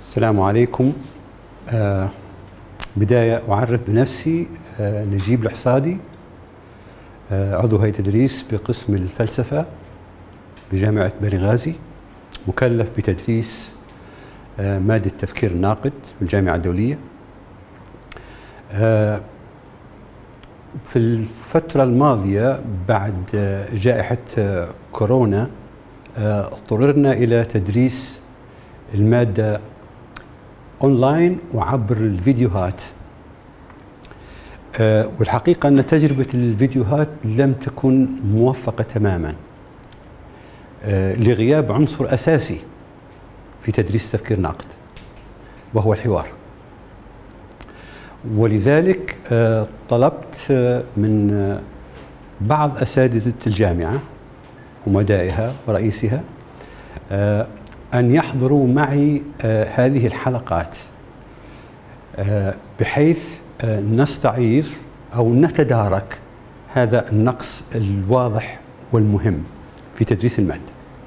السلام عليكم. بداية أعرف بنفسي، نجيب الحصادي، عضو هيئة تدريس بقسم الفلسفة بجامعة بنغازي، مكلف بتدريس مادة التفكير الناقد في الجامعة الدولية. في الفترة الماضية بعد جائحة كورونا اضطررنا إلى تدريس المادة أونلاين وعبر الفيديوهات، والحقيقة أن تجربة الفيديوهات لم تكن موفقة تماما لغياب عنصر أساسي في تدريس تفكير ناقد، وهو الحوار. ولذلك طلبت من بعض أساتذة الجامعة ومدائها ورئيسها أن يحضروا معي هذه الحلقات، بحيث نستعيض أو نتدارك هذا النقص الواضح والمهم في تدريس المادة.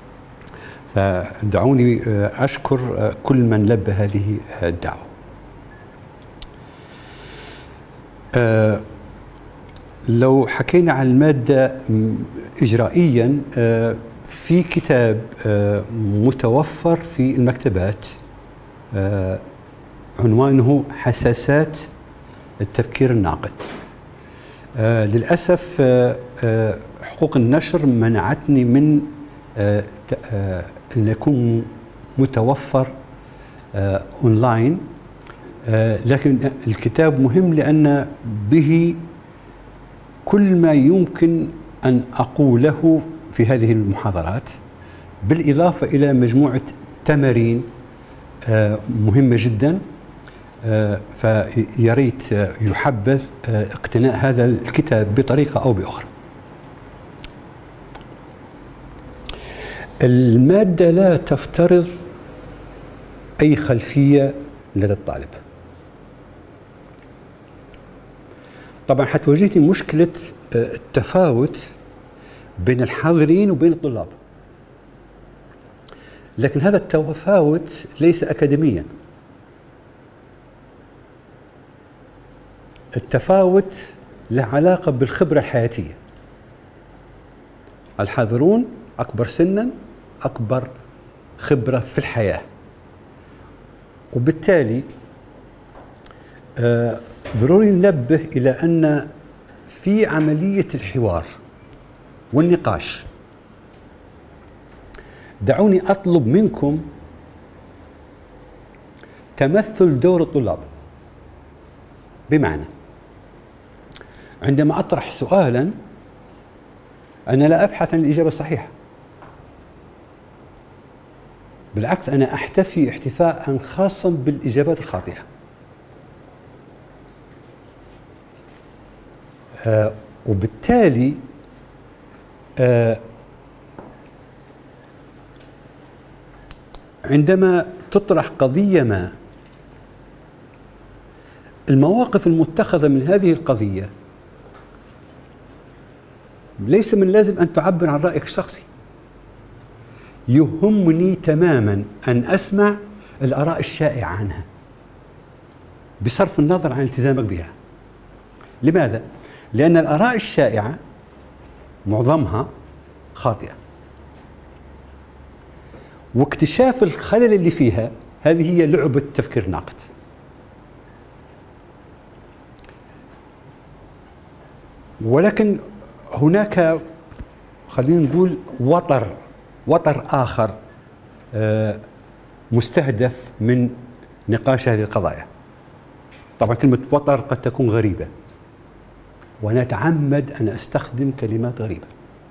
فدعوني أشكر كل من لبى هذه الدعوة. لو حكينا عن المادة إجرائيا، في كتاب متوفر في المكتبات عنوانه حساسات التفكير الناقد. للأسف حقوق النشر منعتني من أن يكون متوفر أونلاين، لكن الكتاب مهم لأن به كل ما يمكن أن أقوله في هذه المحاضرات، بالإضافة إلى مجموعة تمارين مهمة جدا. فياريت يحبذ اقتناء هذا الكتاب بطريقة أو بأخرى. المادة لا تفترض أي خلفية لدى الطالب. طبعا حتواجهني مشكلة التفاوت بين الحاضرين وبين الطلاب، لكن هذا التفاوت ليس أكاديميا. التفاوت له علاقة بالخبرة الحياتية. الحاضرون أكبر سنا، أكبر خبرة في الحياة، وبالتالي ضروري ننبه إلى أن في عملية الحوار والنقاش دعوني أطلب منكم تمثل دور الطلاب. بمعنى عندما أطرح سؤالا أنا لا أبحث عن الإجابة الصحيحة، بالعكس أنا أحتفي احتفاء خاصا بالإجابات الخاطئة. وبالتالي عندما تطرح قضية ما، المواقف المتخذة من هذه القضية ليس من لازم أن تعبر عن رأيك الشخصي. يهمني تماما أن أسمع الآراء الشائعة عنها بصرف النظر عن التزامك بها. لماذا؟ لأن الآراء الشائعة معظمها خاطئة، واكتشاف الخلل اللي فيها هذه هي لعبة التفكير الناقد. ولكن هناك، خلينا نقول، وتر آخر مستهدف من نقاش هذه القضايا. طبعا كلمة وتر قد تكون غريبة، وأنا أتعمد أن أستخدم كلمات غريبة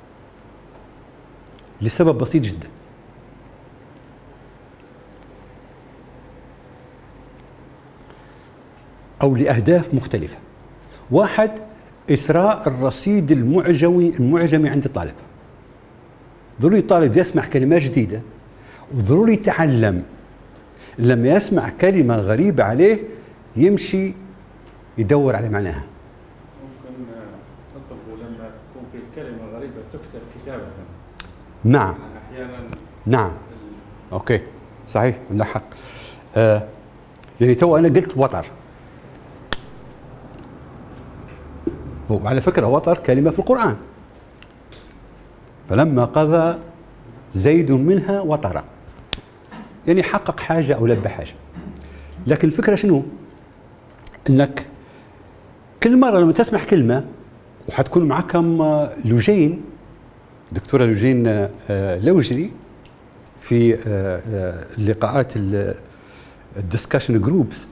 لسبب بسيط جدا. أو لأهداف مختلفة. واحد، إثراء الرصيد المعجمي عند الطالب. ضروري الطالب يسمع كلمات جديدة، وضروري يتعلم. لما يسمع كلمة غريبة عليه يمشي يدور على معناها. ممكن نطلبوا لما تكون في كلمة غريبة تكتب كتابة. نعم. أحيانا. نعم. أوكي، صحيح، عندك حق. يعني تو أنا قلت وطر، وعلى فكرة وطر كلمة في القرآن، فلما قضى زيد منها وطرا، يعني حقق حاجة أو لبى حاجة. لكن الفكرة شنو؟ أنك كل مرة لما تسمع كلمة وحتكون معكم لوجين، دكتورة لوجين لوجري في اللقاءات الدسكشن جروبس،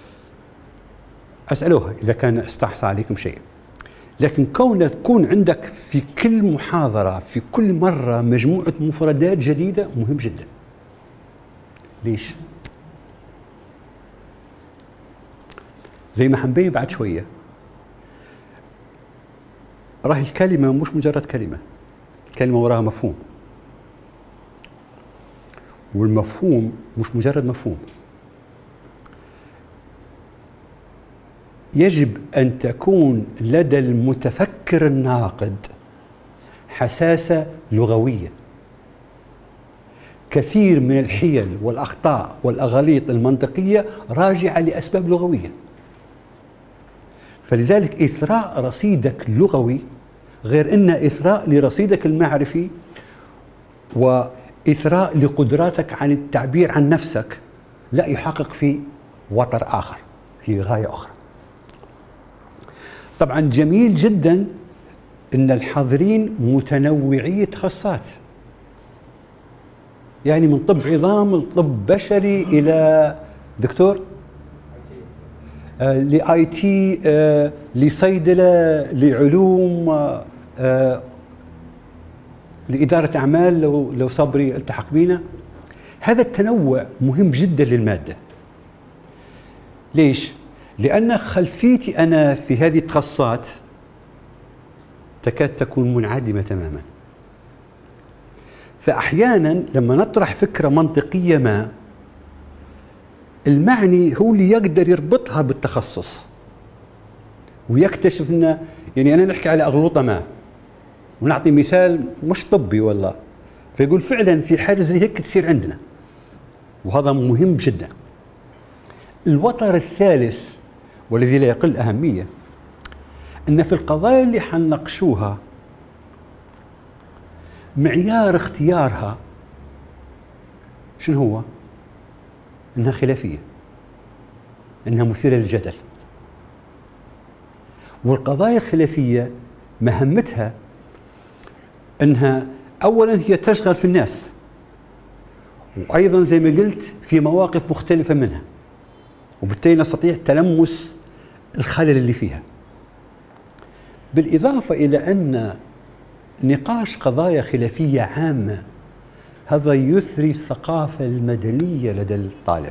أسألوها إذا كان استحصى عليكم شيء. لكن كون تكون عندك في كل محاضرة في كل مرة مجموعة مفردات جديدة مهم جدا. ليش؟ زي ما حنبين بعد شوية، راهي الكلمة مش مجرد كلمة، الكلمة وراها مفهوم، والمفهوم مش مجرد مفهوم، يجب أن تكون لدى المتفكر الناقد حساسة لغوية. كثير من الحيل والأخطاء والأغاليط المنطقية راجعة لأسباب لغوية، فلذلك إثراء رصيدك اللغوي غير إن إثراء لرصيدك المعرفي وإثراء لقدراتك عن التعبير عن نفسك، لا يحقق في وتر آخر، في غاية أخرى. طبعا جميل جدا إن الحاضرين متنوعي التخصصات، يعني من طب عظام لطب بشري إلى دكتور لاي تي، لصيدله، لعلوم، لإدارة أعمال لو صبري التحق بينا. هذا التنوع مهم جدا للمادة. ليش؟ لأن خلفيتي أنا في هذه التخصصات تكاد تكون منعدمة تماما، فأحيانا لما نطرح فكرة منطقية ما، المعني هو اللي يقدر يربطها بالتخصص ويكتشف أن، يعني أنا نحكي على أغلوطة ما ونعطي مثال مش طبي والله، فيقول فعلا في حاجة زي هيك تصير عندنا، وهذا مهم جدا. الوتر الثالث والذي لا يقل أهمية، أن في القضايا اللي حنناقشوها معيار اختيارها شنو هو؟ إنها خلافية، إنها مثيرة للجدل. والقضايا الخلافية مهمتها إنها أولا هي تشغل في الناس، وأيضا زي ما قلت في مواقف مختلفة منها، وبالتالي نستطيع تلمس الخلل اللي فيها. بالإضافة إلى أن نقاش قضايا خلافية عامة هذا يثري الثقافة المدنية لدى الطالب،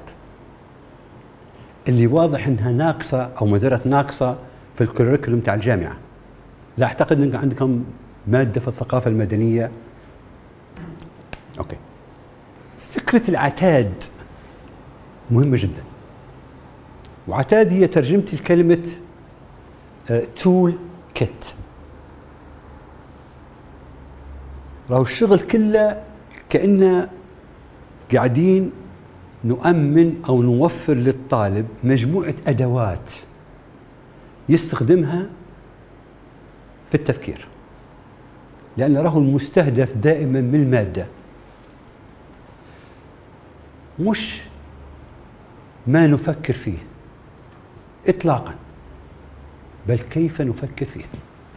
اللي واضح أنها ناقصة أو ما زالت ناقصة في الكوريكولوم تاع الجامعة. لا أعتقد أن عندكم مادة في الثقافة المدنية. أوكي. فكرة العتاد مهمة جدا، وعتاد هي ترجمتي لكلمة تول كيت. راهو الشغل كله كأننا قاعدين نؤمن أو نوفر للطالب مجموعة أدوات يستخدمها في التفكير، لأن راهو المستهدف دائما من المادة مش ما نفكر فيه إطلاقا، بل كيف نفكر فيه.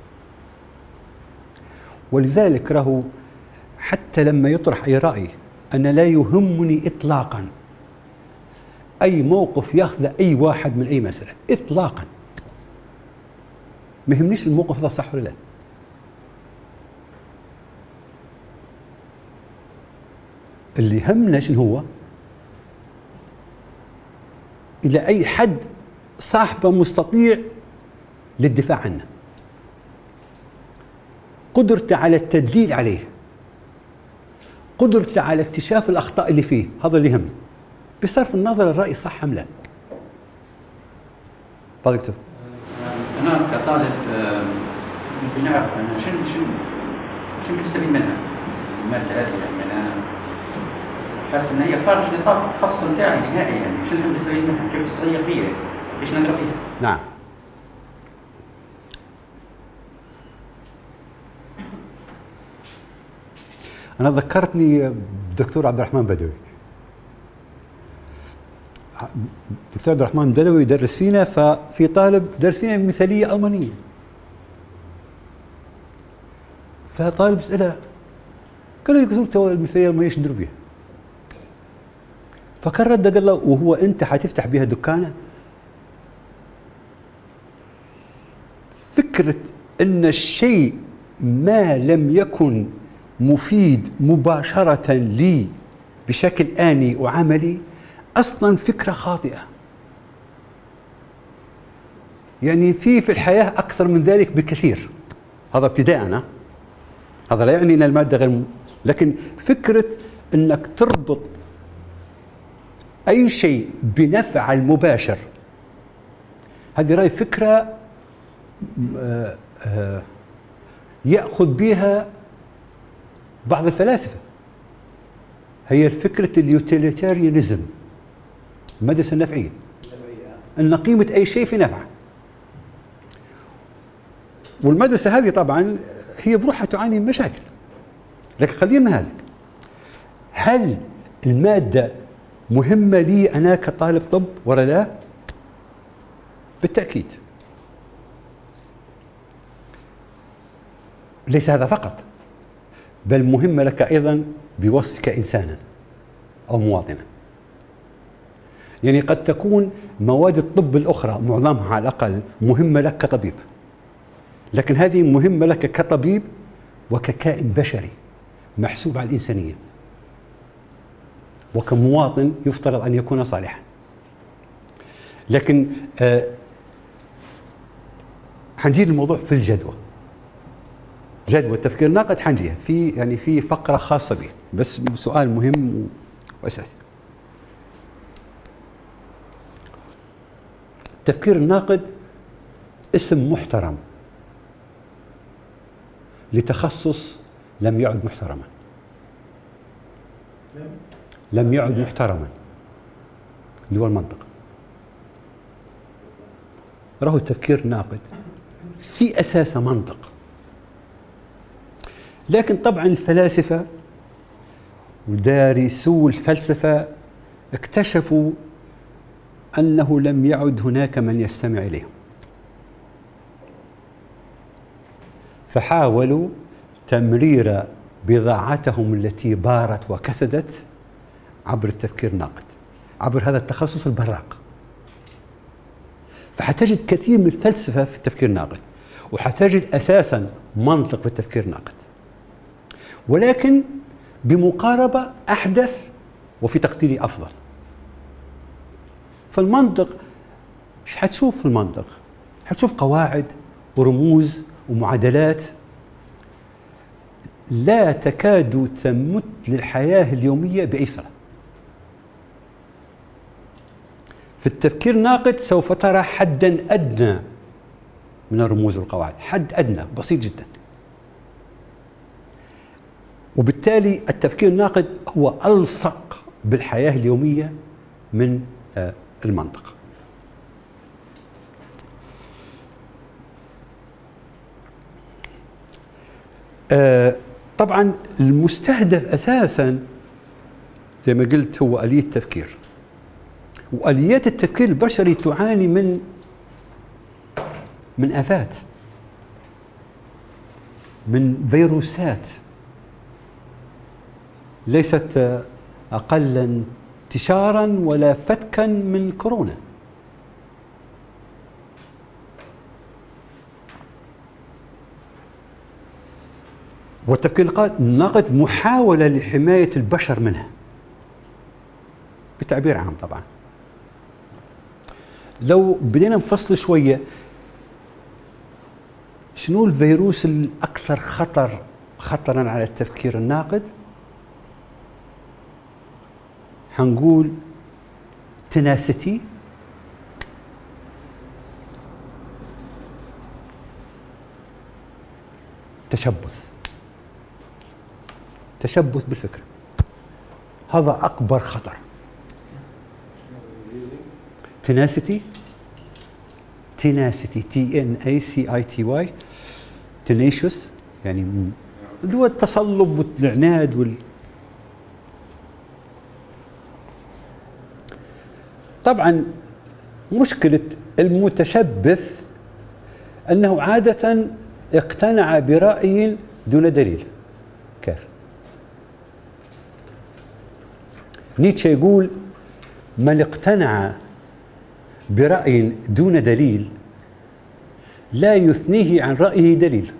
ولذلك راهو حتى لما يطرح أي رأي، أنا لا يهمني إطلاقا أي موقف ياخذ أي واحد من أي مسألة إطلاقا، ما يهمنيش الموقف هذا صح ولا لا. اللي يهمنا شنو هو؟ إلى أي حد صاحبه مستطيع للدفاع عنه، قدرته على التدليل عليه، قدرته على اكتشاف الأخطاء اللي فيه، هذا اللي يهم بصرف النظر الرأي صح أم لا. تفضل دكتور. أنا كطالب ممكن نعرف أنا شنو نستفيد منها المادة هذه. يعني أنا بس ان هي خارج نطاق التخصص نتاعي نهائي، يعني شنو نحب نستفيد منها؟ كيف تتغير فيها؟ ليش نقرا فيها؟ نعم. أنا ذكرتني الدكتور عبد الرحمن بدوي. الدكتور عبد الرحمن بدوي يدرس فينا، ففي طالب درس فينا مثالية ألمانية، فطالب يسأله قال له دكتور المثالية الألمانية ايش ندير بيها؟ فكان رد قال له وهو أنت حتفتح بها دكانة؟ فكرة أن الشيء ما لم يكن مفيد مباشرة لي بشكل آني وعملي أصلا فكرة خاطئة. يعني في الحياة أكثر من ذلك بكثير. هذا ابتداء، هذا لا يعني أن المادة غير لكن فكرة أنك تربط أي شيء بنفع المباشر، هذه رأي فكرة يأخذ بها بعض الفلاسفة. هي فكرة اليوتيليتاريانيزم، المدرسة النفعية، أن قيمة أي شيء في نفعه. والمدرسة هذه طبعا هي بروحها تعاني من مشاكل، لكن خلينا هذا، هل المادة مهمة لي أنا كطالب طب ولا لا؟ بالتأكيد. ليس هذا فقط، بل مهمة لك أيضا بوصفك إنسانا أو مواطنا. يعني قد تكون مواد الطب الأخرى معظمها على الأقل مهمة لك كطبيب، لكن هذه مهمة لك كطبيب وككائن بشري محسوب على الإنسانية، وكمواطن يفترض أن يكون صالحا. لكن حنجي الموضوع في الجدوى، جدوى التفكير الناقد حنجيها في يعني في فقرة خاصة به، بس سؤال مهم وأساسي. التفكير الناقد اسم محترم لتخصص لم يعد محترما. لم يعد محترما اللي هو المنطق. راهو التفكير الناقد في أساسه منطق، لكن طبعا الفلاسفة ودارسو الفلسفة اكتشفوا أنه لم يعد هناك من يستمع إليهم، فحاولوا تمرير بضاعتهم التي بارت وكسدت عبر التفكير الناقد، عبر هذا التخصص البراق. فحتجد كثير من الفلسفة في التفكير الناقد، وحتجد أساسا منطق في التفكير الناقد، ولكن بمقاربة أحدث وفي تقديري أفضل. فالمنطق ايش حتشوف في المنطق؟ حتشوف قواعد ورموز ومعادلات لا تكاد تمت للحياة اليومية بأي صلة. في التفكير الناقد سوف ترى حدا أدنى من الرموز والقواعد، حد أدنى بسيط جدا. وبالتالي التفكير الناقد هو ألصق بالحياة اليومية من المنطق. طبعا المستهدف أساسا زي ما قلت هو آلية التفكير، وآليات التفكير البشري تعاني من آفات، من فيروسات ليست أقل انتشارا ولا فتكا من كورونا. والتفكير الناقد محاولة لحماية البشر منها بتعبير عام. طبعا لو بدينا نفصل شوية، شنو الفيروس الأكثر خطرا على التفكير الناقد؟ حنقول تناسيتي، تشبث بالفكرة. هذا أكبر خطر. تناسيتي TNACITY tenacious يعني اللي هو التصلب والعناد طبعا مشكلة المتشبث أنه عادة اقتنع برأي دون دليل. كيف؟ نيتشه يقول من اقتنع برأي دون دليل لا يثنيه عن رأيه دليل.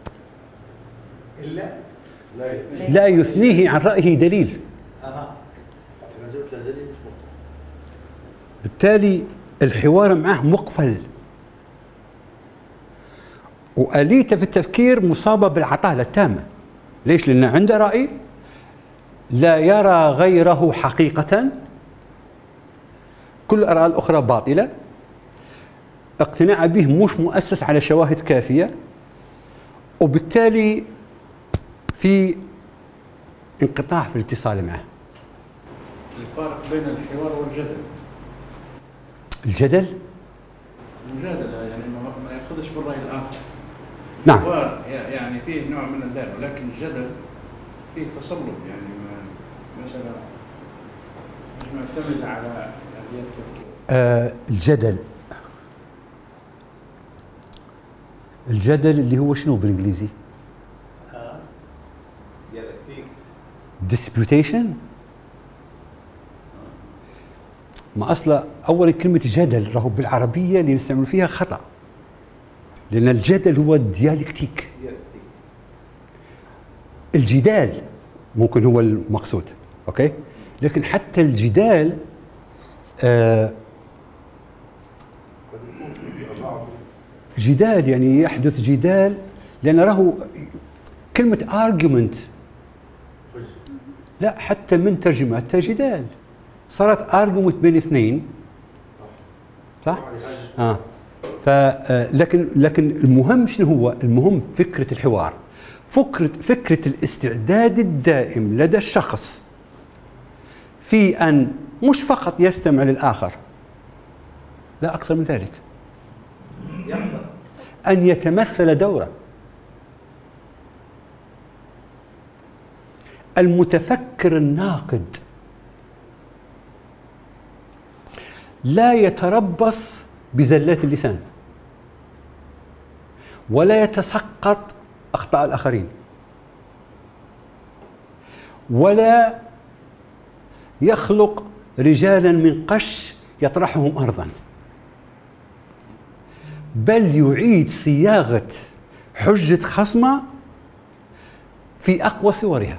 لا يثنيه عن رأيه دليل. بالتالي الحوار معه مقفل، وآليته في التفكير مصابة بالعطالة التامة. ليش؟ لأنه عنده رأي لا يرى غيره حقيقة، كل الآراء الأخرى باطلة، اقتناع به مش مؤسس على شواهد كافية، وبالتالي في انقطاع في الاتصال معه. الفارق بين الحوار والجدل. الجدل المجادلة يعني ما ياخذش بالرأي الآخر. نعم. الحوار يعني فيه نوع من اللعب، ولكن الجدل فيه تصلب، يعني مثلا مش معتمد على آليات التفكير. الجدل اللي هو شنو بالانجليزي؟ disputation. ما اصلا اولا كلمه جدل راهو بالعربيه اللي نستعمل فيها خطا، لان الجدل هو الديالكتيك. الجدال ممكن هو المقصود، اوكي، لكن حتى الجدال جدال يعني يحدث جدال، لان راهو كلمه argument لا حتى من ترجمتها جدال صارت argument بين اثنين، صح؟ لكن المهم شنو هو؟ المهم فكرة الحوار، فكرة الاستعداد الدائم لدى الشخص في أن مش فقط يستمع للآخر، لا أكثر من ذلك، أن يتمثل دوره. المتفكر الناقد لا يتربص بزلات اللسان ولا يتسقط أخطاء الآخرين ولا يخلق رجالا من قش يطرحهم أرضا، بل يعيد صياغة حجة خصمه في أقوى صورها.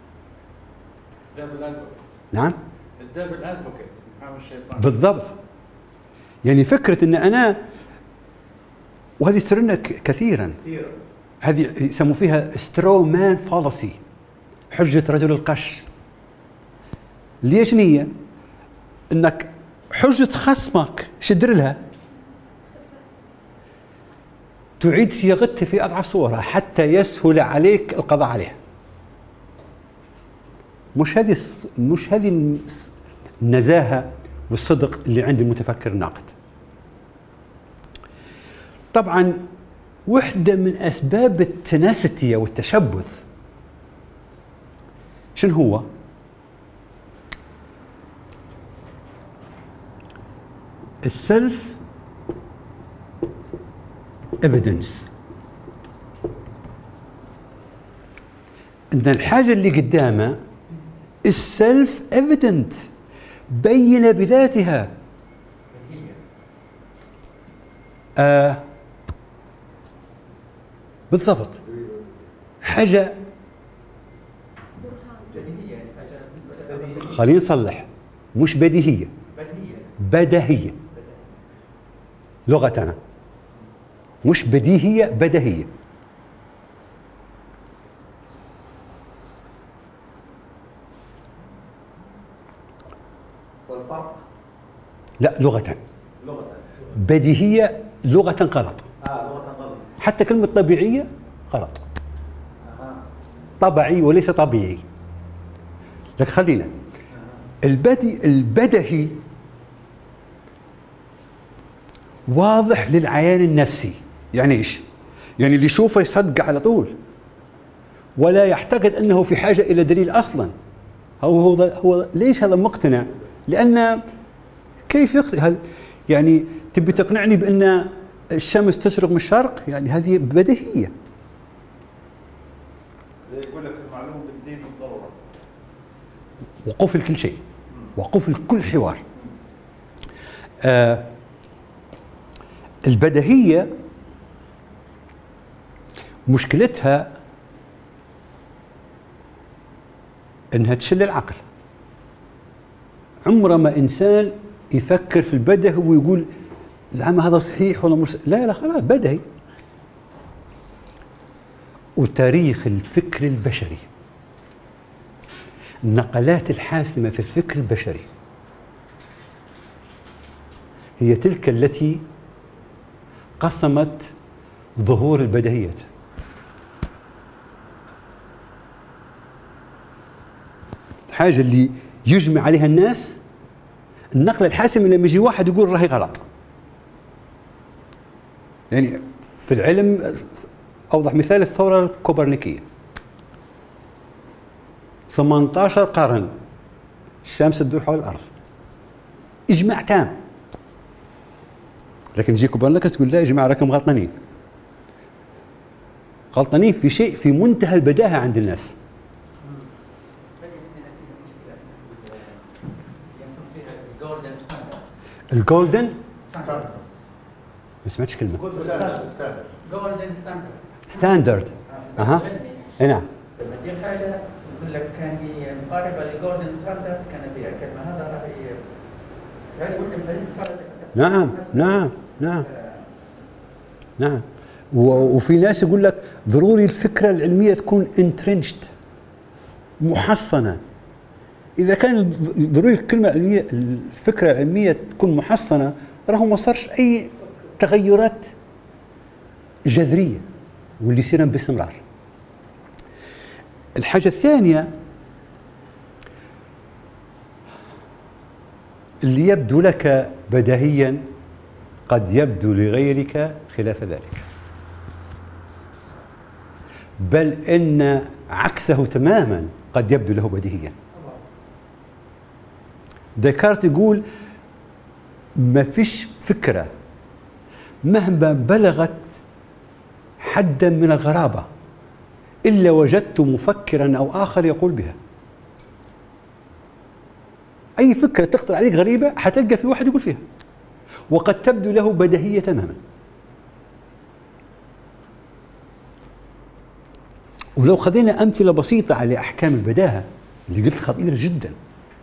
نعم، الدبل ادفوكيت محامي الشيطان بالضبط. يعني فكرة أن أنا، وهذه تصير كثيرا، هذه يسموا فيها سترو مان فالسي، حجة رجل القش. ليش هي؟ أنك حجة خصمك شدر لها تعيد صياغتها في أضعف صورها حتى يسهل عليك القضاء عليها. مش هذه النزاهة والصدق اللي عند المتفكر الناقد. طبعا واحدة من أسباب التناسيتي والتشبث شنو هو؟ السلف ايفيدنس، ان الحاجة اللي قدامه السلف ايفيدنت، بينة بذاتها. بالضبط، حاجة خلينا نصلح، مش بديهية، بديهية لغتنا، مش بديهية، بديهية. والفرق؟ لا، لغة بديهية لغة غلط. لغة غلط. حتى كلمة طبيعية غلط. طبيعي وليس طبيعي. لكن خلينا البدهي واضح للعيان النفسي. يعني ايش؟ يعني اللي يشوفه يصدق على طول ولا يعتقد انه في حاجه الى دليل اصلا. هو ليش هذا مقتنع؟ لان كيف هل يعني تبي تقنعني بان الشمس تشرق من الشرق؟ يعني هذه بديهيه. زي يقول لك المعلوم بالدين بالضروره. وقف لكل شيء، وقف لكل حوار. البديهيه مشكلتها انها تشل العقل. عمره ما انسان يفكر في البدهي ويقول زعما هذا صحيح ولا مش، لا خلاص بدهي. وتاريخ الفكر البشري، النقلات الحاسمة في الفكر البشري هي تلك التي قسمت ظهور البديهيات. الحاجة اللي يجمع عليها الناس النقلة الحاسمة لما يجي واحد يقول راهي غلط. يعني في العلم أوضح مثال الثورة الكوبرنيكية، 18 قرن الشمس تدور حول الأرض، إجماع تام. لكن يجي كوبرنيكوس تقول لا يا جماعة راكم غلطانين، غلطانين في شيء في منتهى البداهة عند الناس. الجولدن ما سمعتش كلمة. جولدن ستاندرد. اها نعم. دي حاجه يقول لك كان هي مقاربه للجولدن ستاندرد، كان فيها كلمه هذا راهي فعلا قلت نعم. وفي ناس يقول لك ضروري الفكره العلميه تكون انترنشد، محصنه. اذا كان ضروري الكلمه العلميه الفكره العلميه تكون محصنه راهو ما صارش اي تغيرات جذريه واللي يصير باستمرار. الحاجه الثانيه اللي يبدو لك بديهيا قد يبدو لغيرك خلاف ذلك، بل ان عكسه تماما قد يبدو له بديهيا. ديكارت يقول ما فيش فكرة مهما بلغت حدا من الغرابة إلا وجدت مفكرا أو آخر يقول بها. أي فكرة تخطر عليك غريبة حتلقى في واحد يقول فيها، وقد تبدو له بديهية تماما. ولو خذينا أمثلة بسيطة على أحكام البداهة اللي قلت خطيرة جدا،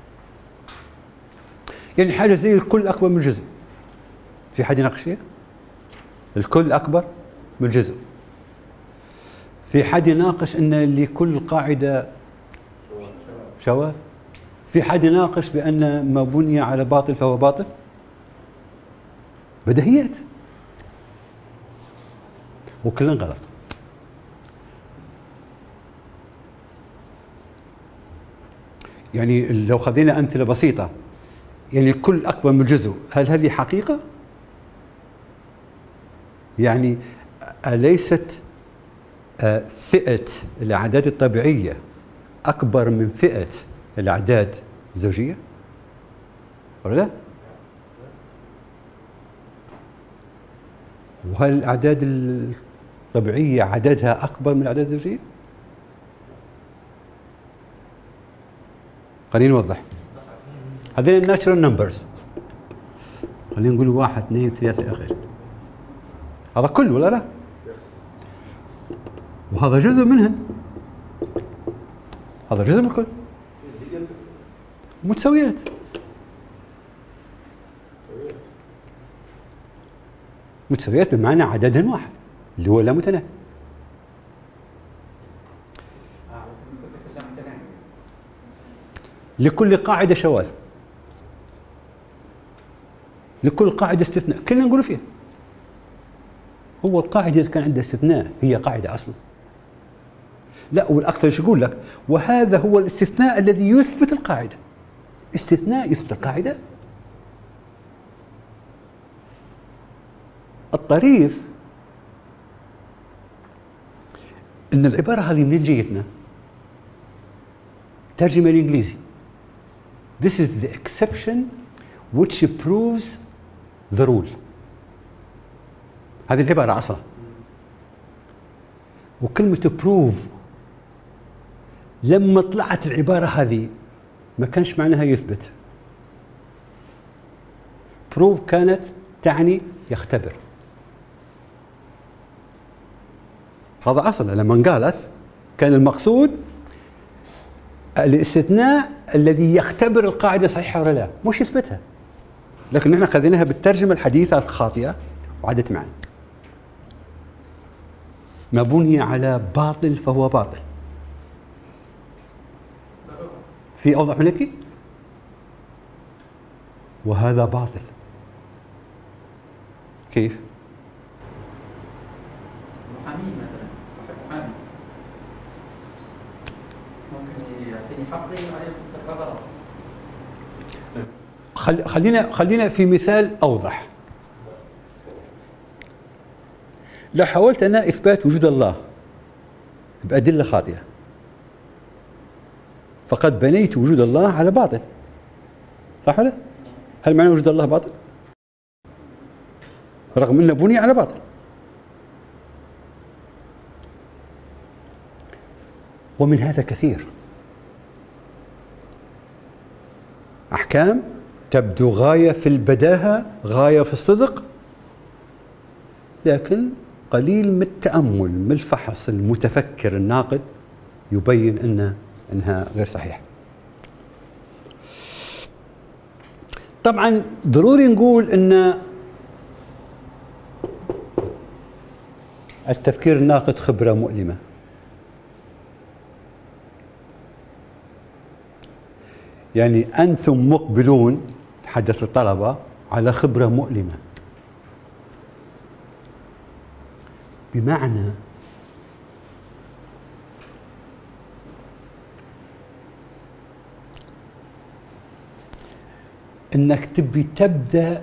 يعني حاجة زي الكل أكبر من الجزء، في حد يناقش فيها؟ الكل أكبر من الجزء. في حد يناقش أن لكل قاعدة شواذ؟ في حد يناقش بأن ما بني على باطل فهو باطل؟ بديهيات، وكلن غلط. يعني لو خذينا أمثلة بسيطة، يعني الكل أكبر من الجزء، هل هذه حقيقة؟ يعني أليست فئة الأعداد الطبيعية أكبر من فئة الأعداد الزوجية؟ ولا لا؟ وهل الأعداد الطبيعية عددها أكبر من الأعداد الزوجية؟ خلينا نوضح. هذين الناتشرال نمبرز، خلينا نقول 1 2 3 إلى آخره، هذا كله ولا لا؟ وهذا جزء منهن، هذا جزء من الكل. متساويات. متساويات بمعنى عددهن واحد اللي هو لا متناهي. لكل قاعدة شواذ، لكل قاعدة استثناء، كلنا نقول فيها. هو القاعدة إذا كان عندها استثناء هي قاعدة أصلا. لا، والأكثر ايش يقول لك؟ وهذا هو الاستثناء الذي يثبت القاعدة. استثناء يثبت القاعدة. الطريف ان العبارة هذه منين جيتنا؟ ترجمة الانجليزي. This is the exception which proves the rule. هذه العبارة أصلا. وكلمة prove لما طلعت العبارة هذه ما كانش معناها يثبت. prove كانت تعني يختبر. هذا أصلا لما قالت كان المقصود الاستثناء الذي يختبر القاعدة صحيحة ولا لا، مش يثبتها. لكن نحن خذيناها بالترجمة الحديثة الخاطئة وعادت معنا. ما بني على باطل فهو باطل. في أوضح من هيك؟ وهذا باطل. كيف؟ محامي مثلا، واحد محامي ممكن يعطيني حقي وعليه غلط. خلينا في مثال أوضح. لو حاولت أنا إثبات وجود الله بأدلة خاطئة فقد بنيت وجود الله على باطل. صح ولا؟ هل معنى وجود الله باطل؟ رغم أنه بني على باطل. ومن هذا كثير. أحكام تبدو غاية في البداهة، غاية في الصدق، لكن قليل من التأمل، من الفحص المتفكر الناقد يبين أنها غير صحيحة. طبعا ضروري نقول أن التفكير الناقد خبرة مؤلمة. يعني أنتم مقبلون، تحدث الطلبة، على خبرة مؤلمة، بمعنى أنك تبدأ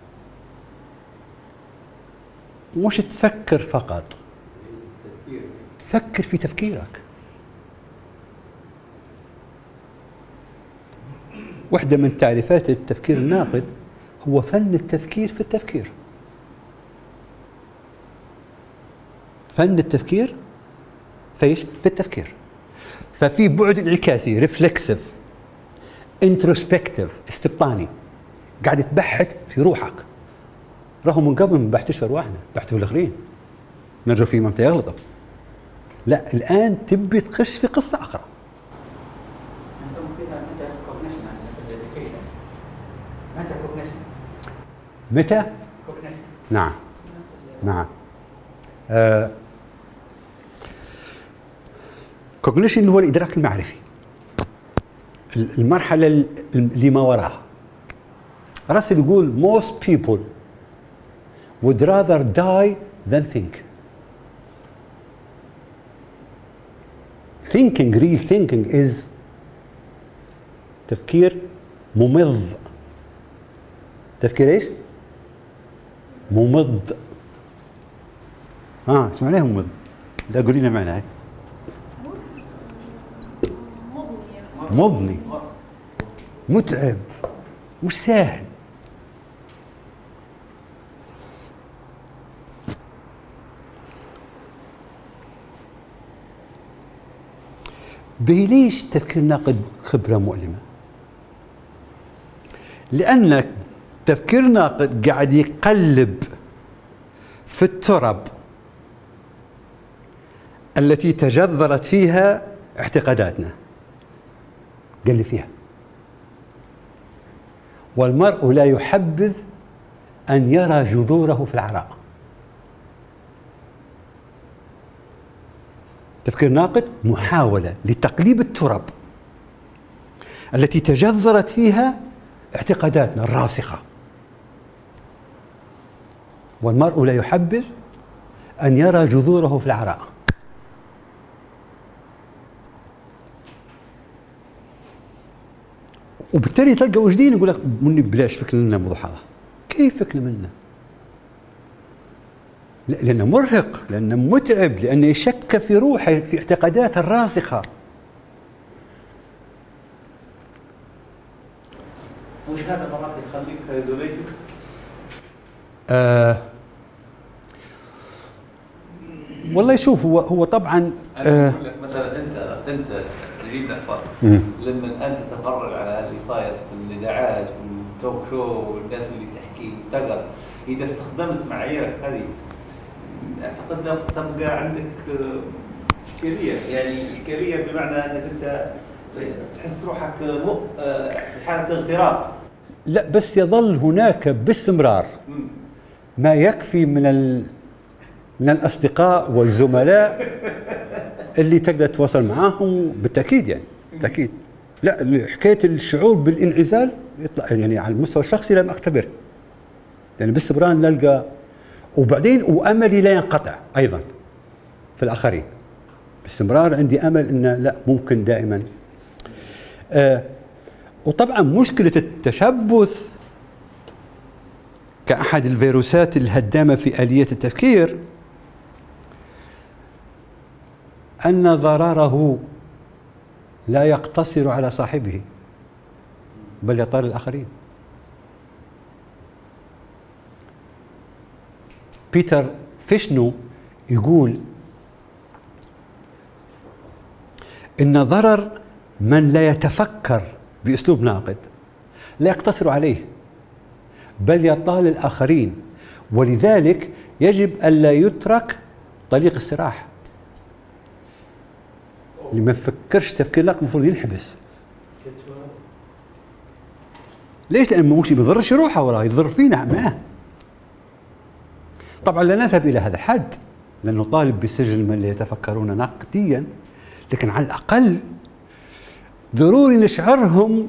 مش تفكر فقط، تفكر في تفكيرك. واحدة من تعريفات التفكير الناقد هو فن التفكير في التفكير. فن التفكير فيش في التفكير. ففي بعد انعكاسي، ريفلكسيف، انتروسبكتيف، استبطاني، قاعد تبحث في روحك. رغم من قبل ما بحثش في ارواحنا، بحث في الاخرين، نرجو فيهم امتى يغلطوا. لا، الان تبي تخش في قصه اخرى. متى؟ نعم نعم. كوجنيشن هو الإدراك المعرفي، المرحلة اللي ما وراها. راسل يقول most people would rather die than think. Thinking, real thinking is تفكير ممض. تفكير ايش؟ ممض. ايش معناه ممض؟ لا قولي لنا معناه. مضني، متعب، مش سهل. ليش تفكير ناقد خبرة مؤلمة؟ لأنك تفكير ناقد قاعد يقلب في الترب التي تجذرت فيها اعتقاداتنا، قلب فيها. والمرء لا يحبذ أن يرى جذوره في العراء. تفكير ناقد محاولة لتقليب الترب التي تجذرت فيها اعتقاداتنا الراسخة. والمرء لا يحبذ أن يرى جذوره في العراء. وبالتالي تلقى وجدين يقول لك مني بلاش فك لنا موضوع هذا. كيف فك لنا؟ لأنه مرهق، لأنه متعب، لأنه يشك في روحه، في اعتقاداته الراسخة. مش هذا مرات يخليك ايزوليتد؟ والله شوف، هو طبعا انا اقول لك مثلا انت تجيب لك صار لما انت تتفرج على اللي صاير في الاذاعات والتوك شو والناس اللي تحكي وتقرا، اذا استخدمت معاييرك هذه اعتقد تبقى عندك اشكاليه، يعني اشكاليه بمعنى انك انت تحس روحك في حاله اغتراب. لا، بس يظل هناك باستمرار ما يكفي من الأصدقاء والزملاء اللي تقدر تتواصل معاهم بالتأكيد، يعني بالتأكيد. لا، حكاية الشعور بالانعزال يطلع يعني على المستوى الشخصي لم أختبر، يعني باستمرار نلقى، وبعدين وأملي لا ينقطع أيضا في الآخرين. باستمرار عندي أمل إن لا، ممكن دائما. وطبعا مشكلة التشبث كأحد الفيروسات الهدامة في آلية التفكير أن ضرره لا يقتصر على صاحبه بل يطال الآخرين. بيتر فيشنو يقول إن ضرر من لا يتفكر بأسلوب ناقد لا يقتصر عليه بل يطال الآخرين، ولذلك يجب ألا يترك طريق السراح. اللي ما يفكرش تفكير ناقد المفروض ينحبس. ليش؟ لأنه مش بيضرش روحه ولا يضر فينا معاه. طبعا لا نذهب إلى هذا الحد، لأن نطالب بسجن من لا يتفكرون نقديا، لكن على الأقل ضروري نشعرهم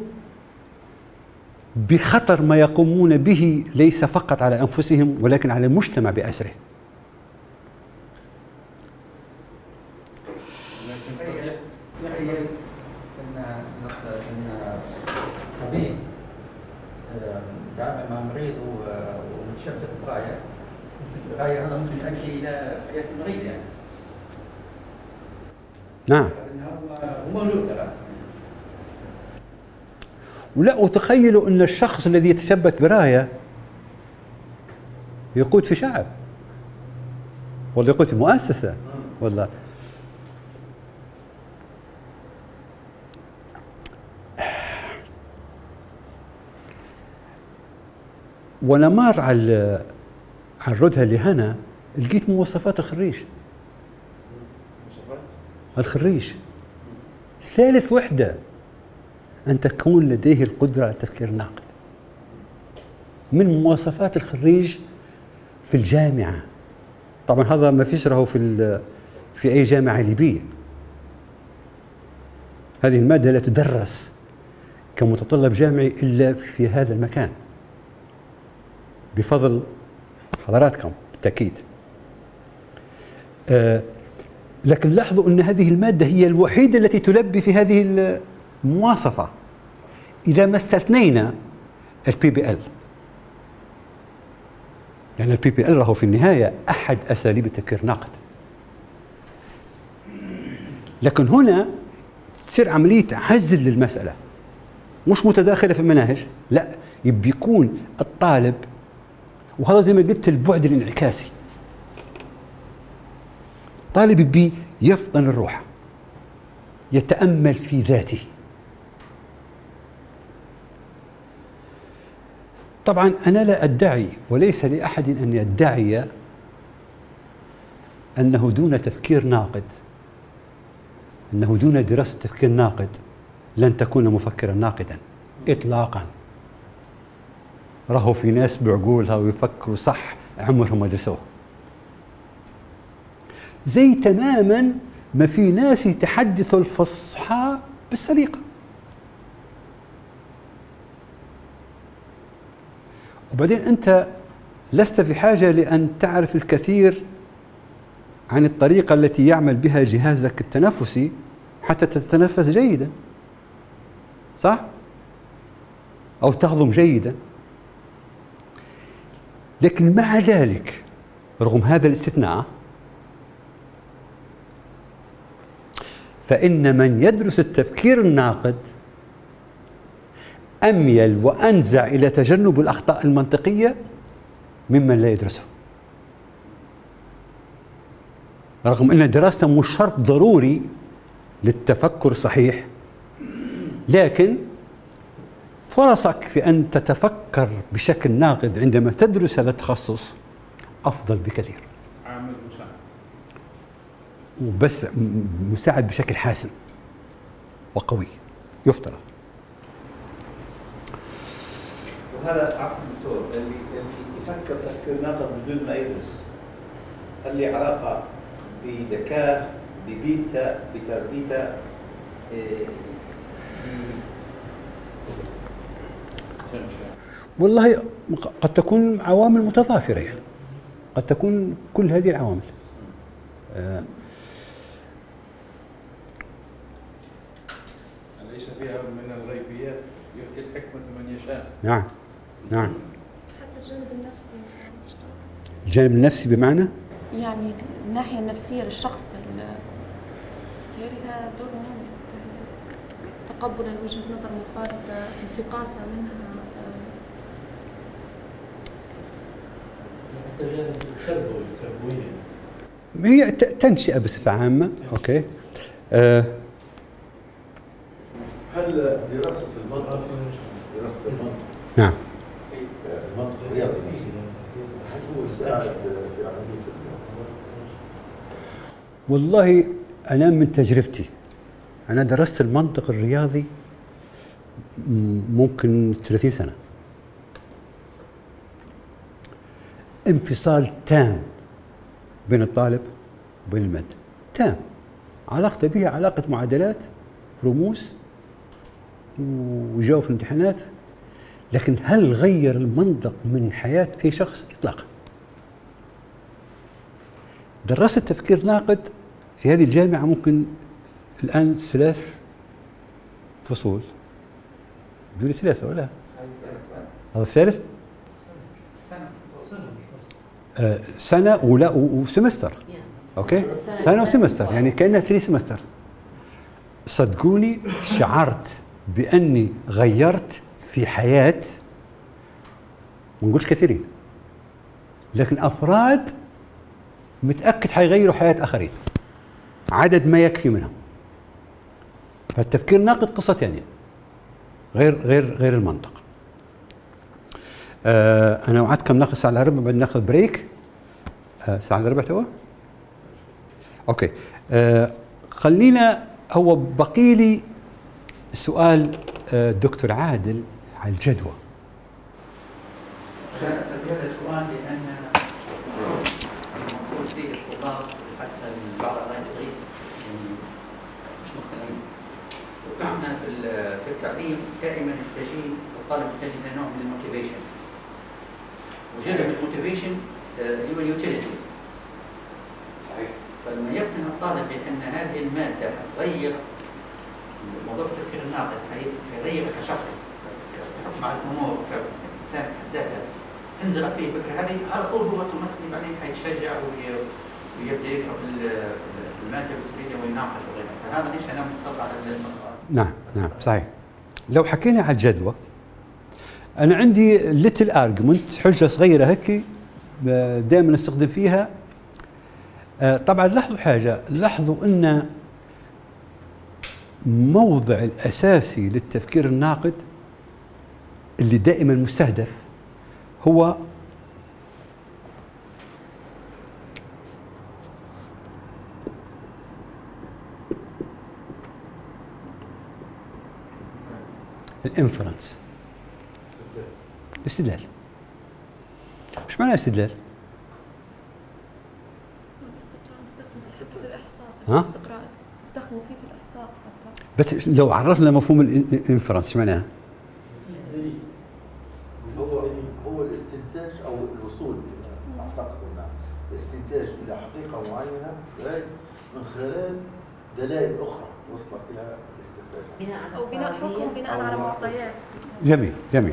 بخطر ما يقومون به، ليس فقط على أنفسهم ولكن على المجتمع بأسره. طبيب تعامل مع مريض ومتشبث بغاية، الغاية هذا ممكن يؤدي إلى حياة المريض يعني. نعم. هو موجود ترى. ولا، وتخيلوا أن الشخص الذي يتشبث براية يقود في شعب، ولا يقود في مؤسسة، ولا وانا مار على الردهة اللي هنا لقيت مواصفات الخريج. الخريج ثالث وحدة أن تكون لديه القدرة على التفكير الناقد. من مواصفات الخريج في الجامعة، طبعا هذا ما فيش راهو في أي جامعة ليبية. هذه المادة لا تدرس كمتطلب جامعي إلا في هذا المكان بفضل حضراتكم بالتأكيد. لكن لاحظوا أن هذه المادة هي الوحيدة التي تلبي في هذه المواصفة إذا ما استثنينا البي بي ال، لأن البي بي ال راهو في النهاية أحد أساليب التفكير الناقد. لكن هنا تصير عملية عزل للمسألة، مش متداخلة في المناهج، لا، يبي يكون الطالب، وهذا زي ما قلت البعد الانعكاسي، طالب يبي يفطن الروح، يتأمل في ذاته. طبعا أنا لا أدعي وليس لأحد أن يدعي أنه دون تفكير ناقد، أنه دون دراسة تفكير ناقد لن تكون مفكرا ناقدا إطلاقا. راهو في ناس بعقولها ويفكروا صح عمرهم ما درسوه، زي تماما ما في ناس يتحدثوا الفصحى بالسليقة. وبعدين أنت لست في حاجة لأن تعرف الكثير عن الطريقة التي يعمل بها جهازك التنفسي حتى تتنفس جيدا، صح؟ أو تهضم جيدا. لكن مع ذلك رغم هذا الاستثناء فإن من يدرس التفكير الناقد أميل وأنزع إلى تجنب الأخطاء المنطقية ممن لا يدرسه، رغم أن دراسته مش شرط ضروري للتفكر الصحيح، لكن فرصك في أن تتفكر بشكل ناقد عندما تدرس هذا التخصص أفضل بكثير. عامل مساعد، وبس مساعد بشكل حاسم وقوي يفترض. وهذا عفوا دكتور اللي يفكر تفكير ناقد بدون ما يدرس، هل له علاقة بذكاء، ببيئته، بتربيته؟ والله قد تكون عوامل متضافرة، يعني قد تكون كل هذه العوامل. ليس فيها من الغيبيات يؤتي الحكمة من يشاء. نعم نعم. حتى الجانب النفسي الجانب النفسي بمعنى؟ يعني الناحية النفسية للشخص لها دور مهم، تقبل وجهة نظر مخالفة، انتقاصها منها. هي تنشئة بصفة عامة. أوكي. هل دراسة المنطق نعم المنطق الرياضي هل هو يساعد في عملية والله أنا من تجربتي أنا درست المنطق الرياضي ممكن 30 سنة، انفصال تام بين الطالب وبين المادة، تام. علاقته به علاقة معادلات، رموز، وجاوب في الامتحانات. لكن هل غير المنطق من حياة أي شخص؟ إطلاقا. درست تفكير ناقد في هذه الجامعة ممكن الآن 3 فصول، دول 3 ولا؟ هذا الثالث؟ سنة ولا وسمستر. أوكي؟ سنة وسمستر، يعني كأنها 3 سمستر. صدقوني شعرت بأني غيرت في حياة، ما نقولش كثيرين، لكن أفراد متأكد حيغيروا حياة آخرين، عدد ما يكفي منهم. فالتفكير الناقد قصة ثانية غير المنطق. أنا وعدتكم ناخذ ساعة إلا ربع، بعد ناخذ بريك. ساعة إلا ربع توا؟ أوكي. خلينا، هو بقي لي سؤال دكتور عادل على الجدوى. عشان أسأل هذا السؤال لأن المفروض فيه الطلاب حتى بعض التدريس مش مقتنعين. وإحنا في التعليم دائما الطالب يحتاج إلى نوع من الموتيفيشن، وجزء من الموتيفيشن اللي هو اليوتيليتي. فلما يقتنع الطالب بأن هذه المادة تغير موضوع التفكير الناقد، حيغير كشخص، كحكم على الأمور، كإنسان ذاته، تنزرع فيه الفكرة هذه، على طول هو اوتوماتيكلي بعدين حيتشجع ويبدأ يقرأ المادة الويكيبيديا ويناقش وغيرها. فهذا ليش أنا متصل على هذا الموضوع. نعم صحيح. لو حكينا على الجدوى، أنا عندي ليتل ارجمنت، حجة صغيرة هيك دائما نستخدم فيها. طبعا لاحظوا حاجة، لاحظوا أن موضع الأساسي للتفكير الناقد اللي دائما مستهدف هو الانفرنس، الاستدلال. ايش معنى استدلال؟ الاستقراء نستخدمه حتى في الإحصاء. ها؟ الاستقراء نستخدمه فيه في الإحصاء حتى. بس لو عرفنا مفهوم الانفرنس ايش معناها؟ هو الاستنتاج او الوصول الى، اعتقد انه الاستنتاج الى حقيقه معينه من خلال دلائل اخرى وصلك الى الاستنتاج أو بناء حكم بناء على معطيات. جميل جميل.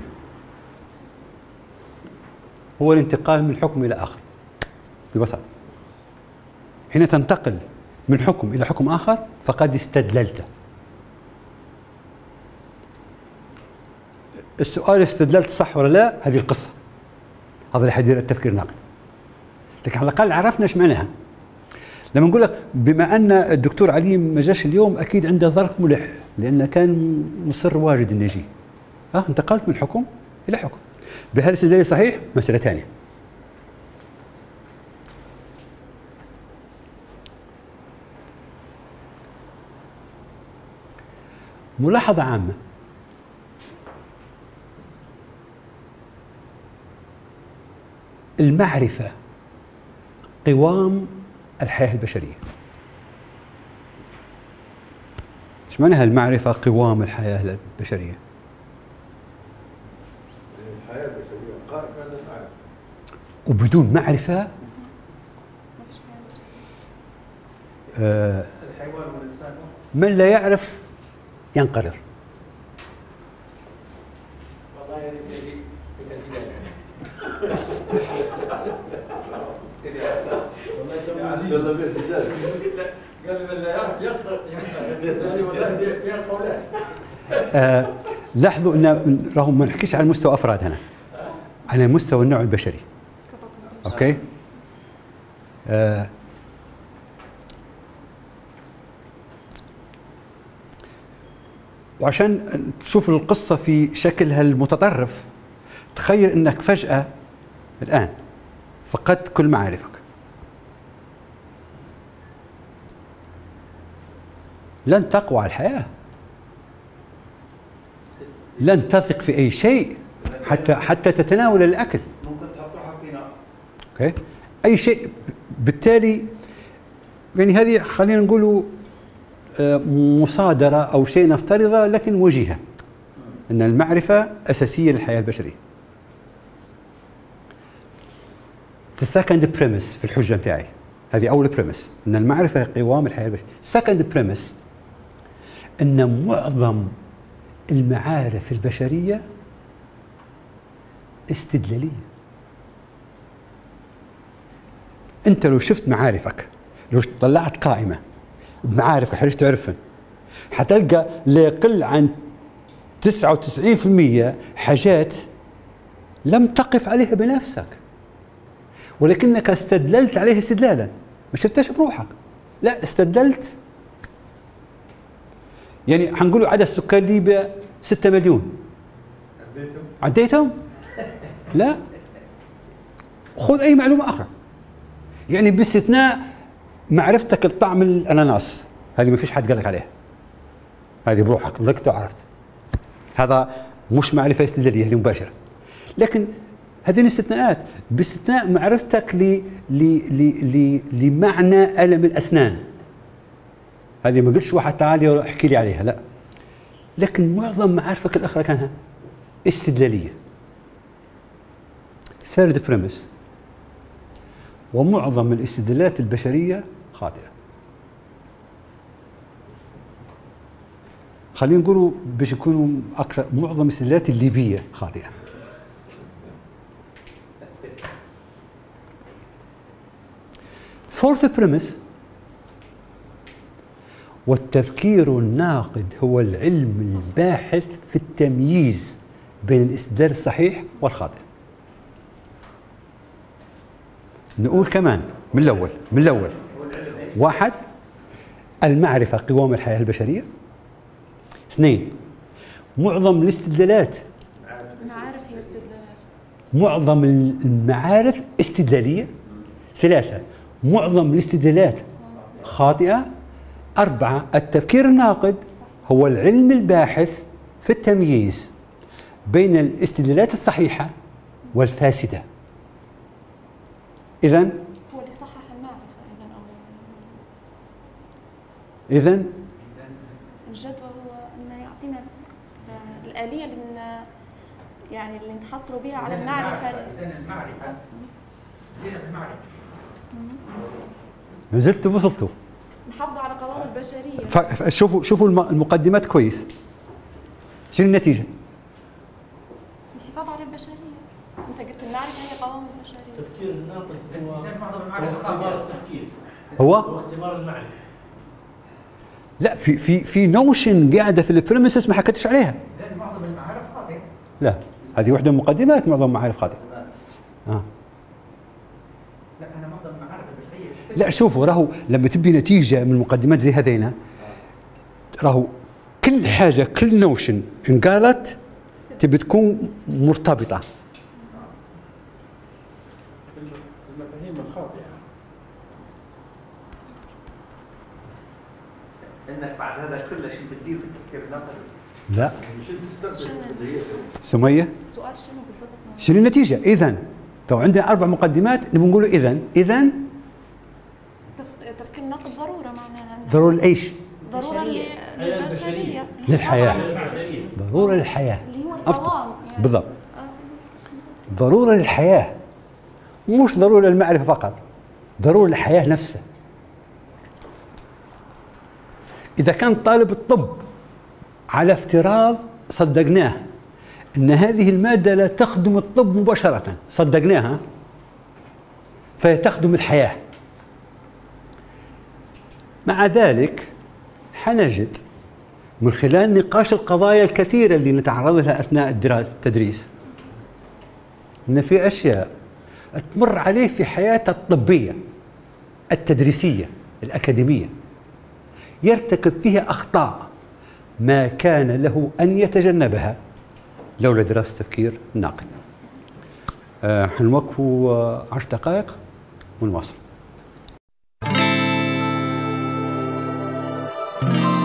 هو الانتقال من حكم إلى آخر ببساطة. حين تنتقل من حكم إلى حكم آخر فقد استدللت. السؤال استدللت صح ولا لا؟ هذه القصة، هذا اللي حيدير التفكير الناقد. لكن على الأقل عرفنا ايش معناها. لما نقول لك بما أن الدكتور علي ما جاش اليوم أكيد عنده ظرف ملح لأنه كان مصر واجد إنه يجي. انتقلت من حكم إلى حكم. بهل الاستدلال صحيح؟ مسألة ثانية. ملاحظة عامة، المعرفة قوام الحياة البشرية. ايش معناها المعرفة قوام الحياة البشرية؟ الحياه البشريه قائمه على المعرفه، وبدون معرفة ما فيش حياة بشرية. الحيوان والإنسان من لا يعرف ينقرض. والله يا ريت يجي يلا بيت الدار. قال من لا يعرف يقرأ والله فيها قولان. لاحظوا ان رغم ما نحكيش على مستوى افراد هنا، على مستوى النوع البشري. اوكي؟ وعشان تشوف القصة في شكلها المتطرف، تخيل انك فجأة الآن فقدت كل معارفك. لن تقوى على الحياة، لن تثق في أي شيء حتى تتناول الأكل. ممكن تحط روحك في نار. اوكي؟ أي شيء. بالتالي يعني هذه خلينا نقولوا مصادرة أو شيء نفترضه لكن وجيهة، أن المعرفة أساسية للحياة البشرية. The second premise في الحجة متاعي، هذه أول premise، أن المعرفة قوام الحياة البشرية. second premise أن معظم المعارف البشرية استدلالية. أنت لو شفت معارفك، لو طلعت قائمة بمعارفك حريش تعرفن، حتلقى لا يقل عن 99% حاجات لم تقف عليها بنفسك، ولكنك استدللت عليها استدلالا، ما شفتهاش بروحك، لا استدللت. يعني حنقولوا عدد سكان ليبيا 6 مليون، عديتهم؟ لا. خذ أي معلومة أخرى، يعني باستثناء معرفتك لطعم الأناناس، هذه ما فيش حد قال لك عليها، هذه بروحك ذقت وعرفت، هذا مش معرفة استدلالية، هذه مباشرة. لكن هذه الاستثناءات، باستثناء معرفتك لمعنى ألم الأسنان، هذه ما قلتش واحد تعالي احكي لي عليها، لا. لكن معظم معارفك الأخرى كانها استدلالية. third premise، ومعظم الاستدلالات البشرية خاطئة. خلينا نقولوا باش يكونوا أكثر، معظم الاستدلالات الليبية خاطئة. fourth premise، والتفكير الناقد هو العلم الباحث في التمييز بين الاستدلال الصحيح والخاطئ. نقول كمان من الأول 1، المعرفة قوام الحياة البشرية. 2، معظم الاستدلالات، المعارف هي استدلالات، معظم المعارف استدلالية. 3، معظم الاستدلالات خاطئة. 4، التفكير الناقد هو العلم الباحث في التمييز بين الاستدلالات الصحيحة والفاسدة. إذن هو اللي صحح المعرفة. إذن الجدوى هو أنه يعطينا الآلية اللي يعني اللي نتحصلوا بها على المعرفة. إذن المعرفة زينة المعرفة. ما زلتوا وصلتوا. نحافظوا على قوام البشرية. شوفوا المقدمات كويس. شنو النتيجة؟ الحفاظ على البشرية. أنت قلت نعرف هي قوام البشرية. تفكير الناقد معظم هو المعرفة اختبار التفكير، هو هو اختبار المعرفة. لا، في نوشن قاعدة في البريمسس ما حكيتش عليها. لأن معظم المعارف خاطئة. لا، هذه واحدة من المقدمات، معظم معارف خاطئة. لا أنا معظم المعارف البشرية لا شوفوا، راهو لما تبي نتيجة من المقدمات زي هذينا، راهو كل حاجة، كل نوشن انقالت تبي تكون مرتبطة. المفاهيم الخاطئة. انك بعد هذا كله شو بتدير في التفكير النقدي؟ لا شو تستخدم اللي هي سمية، السؤال شنو بالضبط؟ شنو النتيجة؟ إذا تو عندنا 4 مقدمات، نبي نقولوا إذا تفكير النقد ضرورة، معناها ضرورة لإيش؟ ضرورة للبشرية، للحياة، ضرورة للحياة، اللي هو القوام يعني. بالضبط، ضرورة للحياة، مش ضرورة للمعرفة فقط، ضرورة للحياة نفسها. إذا كان طالب الطب على افتراض صدقناه أن هذه المادة لا تخدم الطب مباشرة، صدقناها، فهي تخدم الحياة. مع ذلك حنجد من خلال نقاش القضايا الكثيرة اللي نتعرض لها أثناء التدريس أن في أشياء تمر عليه في حياته الطبية التدريسية الأكاديمية يرتكب فيها أخطاء ما كان له أن يتجنبها لولا دراسة تفكير ناقد. حنوقفوا 10 دقائق ونواصل.